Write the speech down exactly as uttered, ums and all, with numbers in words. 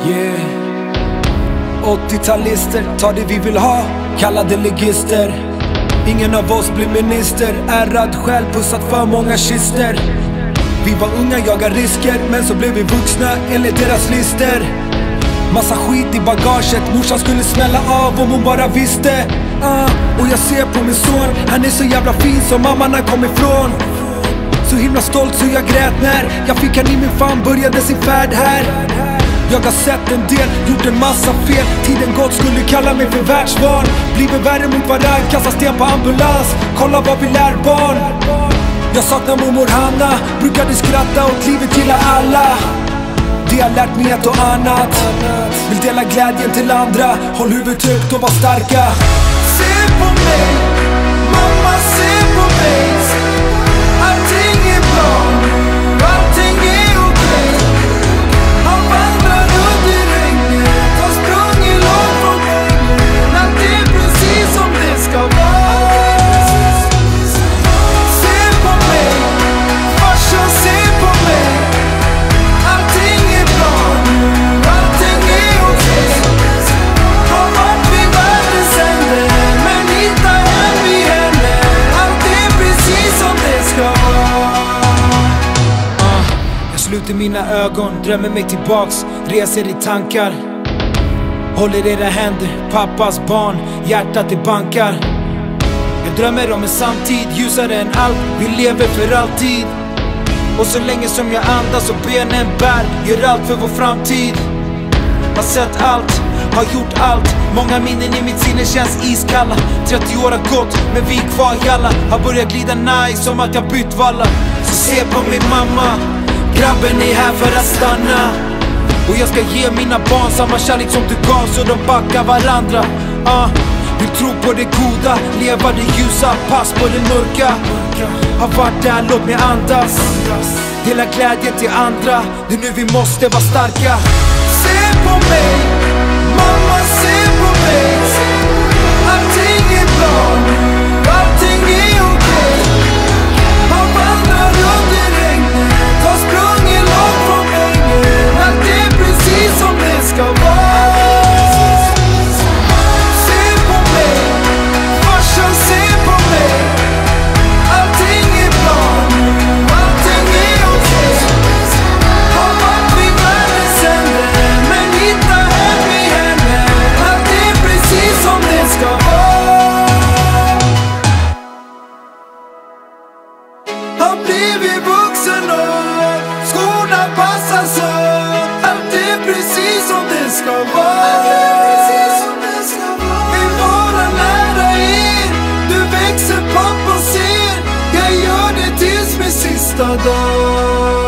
Yeah. åttio-talister, ta det vi vill ha, kallade legister. Ingen av oss blir minister, ärrad själv, pussat för många kister. Vi var unga, jagar risker, men så blev vi vuxna enligt deras lister. Massa skit i bagaget, morsan skulle smälla av om hon bara visste. uh, Och jag ser på min son, han är så jävla fin som mamman han kom ifrån. Så himla stolt så jag grät när jag fick han i min famn, började sin färd här. Jag har sett en del, gjort en massa fel. Tiden gått, skulle kalla mig för världsvan. Blivit värre mot varann, kastar sten på ambulans. Kolla vad vi lär barn. Jag saknar mormor Hanna, brukade skratta åt livet, gillar alla. Det har lärt mig ett och annat. Vill dela glädjen till andra. Håll huvudet högt och var starka. Se på mig, mamma, se på mig. Allting är bra nu, allting är okej. Han vandrar runt i regnet, har sprungit långt från pengen. Allt är precis som det ska vara. Se på mig, farsan, se på mig. Allting är bra nu, allting är okej. Har varit vid världens ände, men hittar hem i henne. Allt är precis som det ska vara. uh, Jag sluter mina ögon, drömmer mig tillbaks, reser i tankar. Håller era händer, pappas barn, hjärtat i bankar. Jag drömmer om en samtid, ljusare än allt, vi lever för alltid. Och så länge som jag andas och benen bär, gör allt för vår framtid. Har sett allt, har gjort allt. Många minnen i mitt sinne känns iskalla. trettio år har gått, men vi är kvar jalla. Har börjat glida nice, som att jag bytt valla. Så se på min mamma, grabben är här för att stanna. Och jag ska ge mina barn samma kärlek som du gav, så de backar varandra. uh. Vill tro på det goda, leva det ljusa, pass på det mörka. Har varit där, låt mig andas. Dela glädjen till andra, det är nu vi måste vara starka. Se på mig, mamma, se på mig. Allting är bra nu, allting är okej. Han vandrar runt i regnet, har sprungit långt från pengen. Allt är precis som det ska vara. Se på mig, farsan, se på mig. Allting är bra nu, allting är okej. Har varit vid världens ände, men hittar hem i henne. Allt är precis som det ska vara. Har blivit vuxen och skorna passar så. Allt är precis som det ska vara. Vi vara nära er, du växer, pappa ser. Jag gör det tills min sista dag.